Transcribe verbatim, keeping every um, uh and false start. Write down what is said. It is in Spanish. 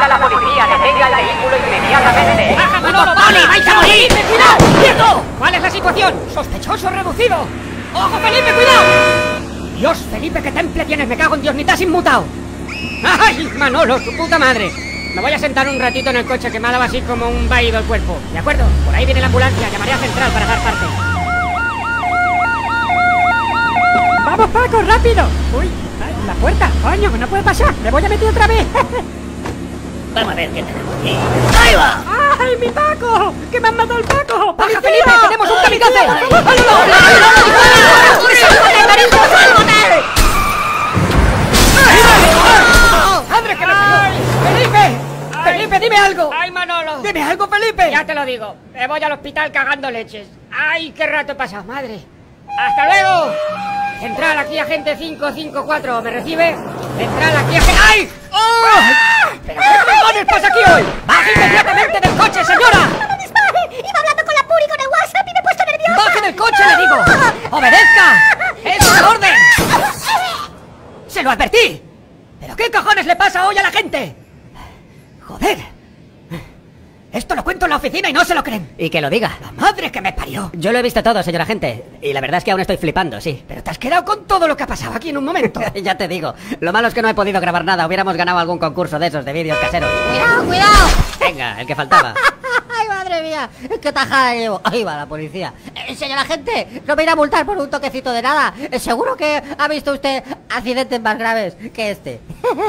a la policía, detenga el vehículo inmediatamente. ¡Baja, Manolo! ¡Poli! ¡Vais a morir! ¡Cuidado! ¡Quieto! ¿Cuál es la situación? ¡Sospechoso reducido! ¡Ojo, Felipe, cuidado! Dios, Felipe, qué temple tienes, me cago en Dios, ni te has inmutado. ¡Ay, Manolo, su puta madre! Me voy a sentar un ratito en el coche que me ha dado así como un vaído el cuerpo. ¿De acuerdo? Por ahí viene la ambulancia, llamaré a Central para dar parte. ¡Vamos, Paco, rápido! ¡Uy! La puerta, coño, no puede pasar. Me voy a meter otra vez. Vamos a ver qué tenemos aquí. ¡Ahí va! ¡Ay, mi Paco! ¡Que me han matado el Paco! ¡Baja, Felipe! ¡Tenemos un kamikaze! ¡Madre que me parió! ¡Felipe! ¡Felipe, dime algo! ¡Ay, Manolo! ¡Dime algo, Felipe! Ya te lo digo, me voy al hospital cagando leches. ¡Ay, qué rato he pasado, madre! ¡Hasta luego! Central, aquí agente cinco cinco cuatro, ¿me recibe? Central, aquí agente... ¡Ay! ¡Oh! ¿Pero qué cojones pasa aquí hoy? ¡Baje inmediatamente del coche, señora! ¡No me dispare! Iba hablando con la Puri con el WhatsApp y me he puesto nerviosa. ¡Baje del coche, le digo! ¡Obedezca! ¡Es una orden! ¡Se lo advertí! ¿Pero qué cojones le pasa hoy a la gente? ¡Joder! Esto lo cuento en la oficina y no se lo creen. Y que lo diga. ¡La madre que me parió! Yo lo he visto todo, señor agente. Y la verdad es que aún estoy flipando, sí. Pero te has quedado con todo lo que ha pasado aquí en un momento. Ya te digo. Lo malo es que no he podido grabar nada. Hubiéramos ganado algún concurso de esos de vídeos caseros. Cuidado, cuidado. Venga, el que faltaba. Ay, madre mía, qué tajada llevo. Ahí va la policía. Eh, señora gente, no me irá a multar por un toquecito de nada. Eh, seguro que ha visto usted accidentes más graves que este.